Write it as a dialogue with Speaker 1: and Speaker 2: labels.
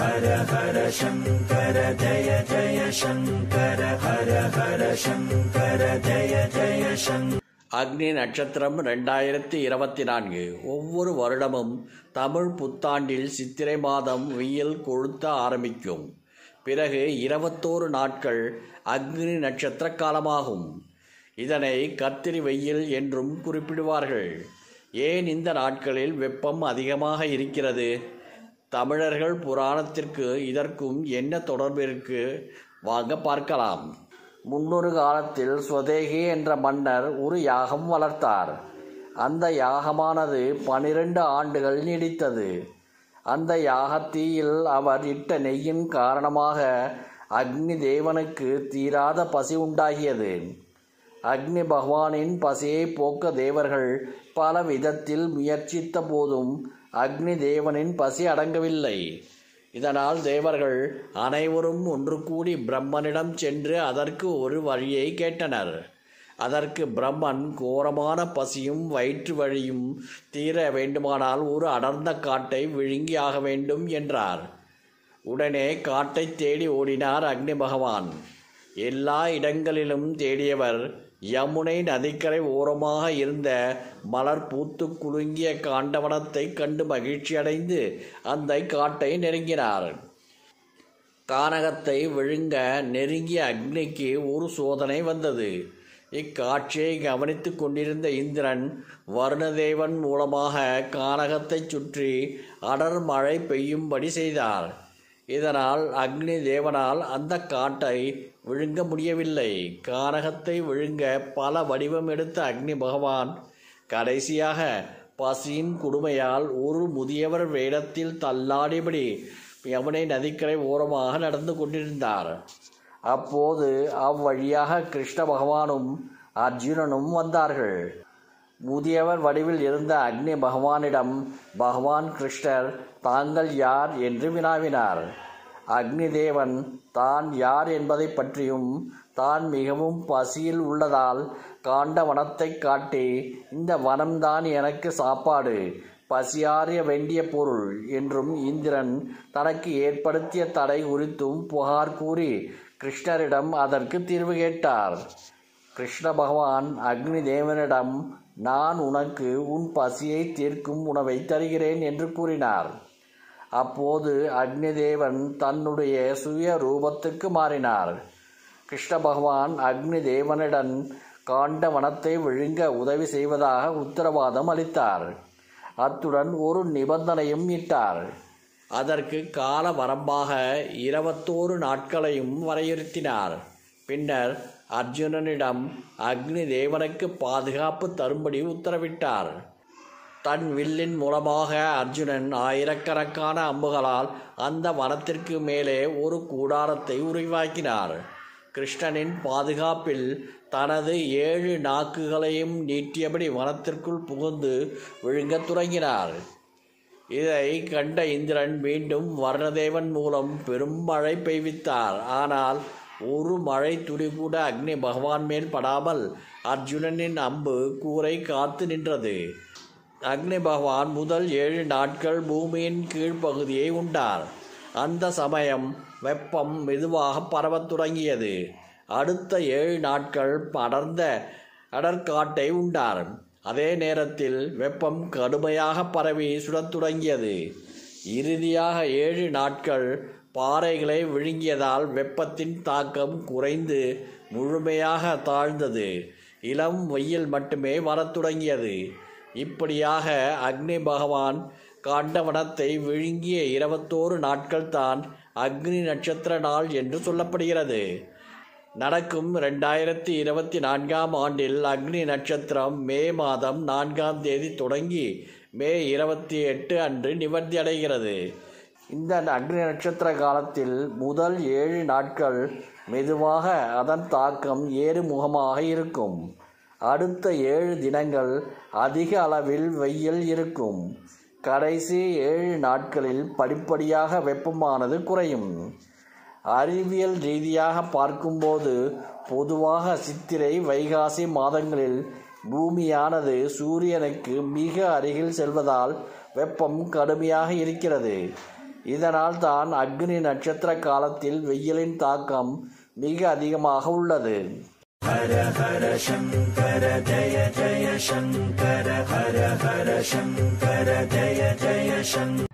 Speaker 1: ஹர ஹர சங்கர ஜய ஜய சங்கர ஹர ஹர சங்கர ஜய ஜய சங்கர. அக்னி நட்சத்திரம் 2024. ஒவ்வொரு வருடமும் தமிழ் புத்தாண்டில் சித்திரை மாதம் வெயில் கொளுத்த ஆரம்பிக்கும். பிறகு 21 நாட்கள் அக்னி நட்சத்திர காலமாகும். இதனை கத்திரி வெயில் என்றும் குறிப்பிடுவார்கள். ஏன் இந்த நாட்களில் வெப்பம் அதிகமாக இருக்கிறது? தமிழர்கள் புராணத்திற்கு இதற்கும் என்ன தொடர்பு இருக்கு? வாங்க பார்க்கலாம். முன்னொரு காலத்தில் ஸ்வதேகி என்ற மன்னர் ஒரு யாகம் வளர்த்தார். அந்த யாகமானது 12 ஆண்டுகள் நீடித்தது. அந்த யாகத்தீயில் அவர் இட்ட நெய்யின் காரணமாக அக்னி தேவனுக்கு தீராத பசி உண்டாகியது. அக்னி பகவானின் பசியை போக்க தேவர்கள் பல விதத்தில் முயற்சித்த போதும் அக்னி தேவனின் பசி அடங்கவில்லை. இதனால் தேவர்கள் அனைவரும் ஒன்று கூடி பிரம்மனிடம் சென்று அதற்கு ஒரு வழியை கேட்டனர். அதற்கு பிரம்மன் கோரமான பசியும் வயிற்று வழியும் தீர வேண்டுமானால் ஒரு அடர்ந்த காட்டை விழுங்கி ஆக வேண்டும் என்றார். உடனே காட்டை தேடி ஓடினார் அக்னி பகவான். எல்லா இடங்களிலும் தேடியவர் யமுனை நதிக்கரை ஓரமாக இருந்த மலர் பூத்து குலுங்கிய காண்டவனத்தை கண்டு மகிழ்ச்சியடைந்து அந்த காட்டை நெருங்கினார். கானகத்தை விழுங்க நெருங்கிய அக்னிக்கு ஒரு சோதனை வந்தது. இக்காட்சியை கவனித்து கொண்டிருந்த இந்திரன் வருணதேவன் மூலமாக கானகத்தை சுற்றி அடர் மழை பெய்யும்படி செய்தார். இதனால் அக்னி தேவனால் அந்த காட்டை விழுங்க முடியவில்லை. கானகத்தை விழுங்க பல வடிவம் எடுத்த அக்னி பகவான் கடைசியாக பசியின் கொடுமையால் ஒரு முதியவர் வேடத்தில் தள்ளாடிபடி யமுனை நதிக்கரை ஓரமாக நடந்து கொண்டிருந்தார். அப்போது அவ்வழியாக கிருஷ்ண பகவானும் அர்ஜுனனும் வந்தார்கள். முதியவர் வடிவில் இருந்த அக்னி பகவானிடம் பகவான் கிருஷ்ணர் தாங்கள் யார் என்று வினாவினார். அக்னி தேவன் தான் யார் என்பதை பற்றியும் தான் மிகவும் பசியில் உள்ளதால் காண்ட வனத்தை காட்டி இந்த வனம்தான் எனக்கு சாப்பாடு, பசியாறிய வேண்டிய பொருள் என்றும் இந்திரன் தனக்கு ஏற்படுத்திய தடை குறித்தும் புகார் கூறி கிருஷ்ணரிடம் அதற்கு தீர்வு கேட்டார். கிருஷ்ண பகவான் அக்னி தேவனிடம் நான் உனக்கு உன் பசியை தீர்க்கும் உணவை தருகிறேன் என்று கூறினார். அப்போது அக்னி தேவன் தன்னுடைய சுய ரூபத்துக்கு மாறினார். கிருஷ்ண பகவான் அக்னி தேவனிடம் காண்ட வனத்தை விழுங்க உதவி செய்வதாக உத்தரவாதம் அளித்தார். அத்துடன் ஒரு நிபந்தனையும் இட்டார். அதற்கு கால வரம்பாக 21 நாட்களையும் வரையறுத்தினார். பின்னர் அர்ஜுனனிடம் அக்னி தேவனுக்கு பாதுகாப்பு தரும்படி உத்தரவிட்டார். தன் வில்லின் மூலமாக அர்ஜுனன் ஆயிரக்கணக்கான அம்புகளால் அந்த வனத்திற்கு மேலே ஒரு கூடாரத்தை உருவாக்கினார். கிருஷ்ணனின் பாதுகாப்பில் தனது 7 நாக்குகளையும் நீட்டியபடி வனத்திற்குள் புகுந்து விழுங்கத் தொடங்கினார். இதை கண்ட இந்திரன் மீண்டும் வருணதேவன் மூலம் பெரும் மழை பெய்வித்தார். ஆனால் ஒரு மழை துளி கூட அக்னி பகவான் மேல் படாமல் அர்ஜுனனின் அம்பு கூரை காத்து நின்றது. அக்னி பகவான் முதல் 7 நாட்கள் பூமியின் கீழ்ப்பகுதியை உண்டார். அந்த சமயம் வெப்பம் மெதுவாக பரவத் தொடங்கியது. அடுத்த 7 நாட்கள் அடர்ந்த அடற்காட்டை உண்டார். அதே நேரத்தில் வெப்பம் கடுமையாக பரவி சுடத் தொடங்கியது. இறுதியாக 7 நாட்கள் பாறைகளை விழுங்கியதால் வெப்பத்தின் தாக்கம் குறைந்து முழுமையாக தாழ்ந்தது. இளம் வெயில் மட்டுமே வரத் தொடங்கியது. இப்படியாக அக்னி பகவான் காண்டவனத்தை விழுங்கிய 21 நாட்கள் தான் அக்னி நட்சத்திர நாள் என்று சொல்லப்படுகிறது. நடக்கும் 2024ஆம் ஆண்டில் அக்னி நட்சத்திரம் மே மாதம் 4ஆம் தேதி தொடங்கி மே 28 அன்று நிவர்த்தி அடைகிறது. இந்த அக்னி நட்சத்திர காலத்தில் முதல் 7 நாட்கள் மெதுவாக அதன் தாக்கம் ஏறுமுகமாக இருக்கும். அடுத்த 7 தினங்கள் அதிக அளவில் வெயில் இருக்கும். கடைசி 7 நாட்களில் படிப்படியாக வெப்பமானது குறையும். அறிவியல் ரீதியாக பார்க்கும்போது பொதுவாக சித்திரை வைகாசி மாதங்களில் பூமியானது சூரியனுக்கு மிக அருகில் செல்வதால் வெப்பம் கடுமையாக இருக்கிறது. இதனால் தான் அக்னி நட்சத்திர காலத்தில் வெயிலின் தாக்கம் மிக அதிகமாக உள்ளது.
Speaker 2: ஹர ஹர சங்கர ஜய ஜய சங்கர ஹர ஹர சங்கர ஜய ஜய சங்கர.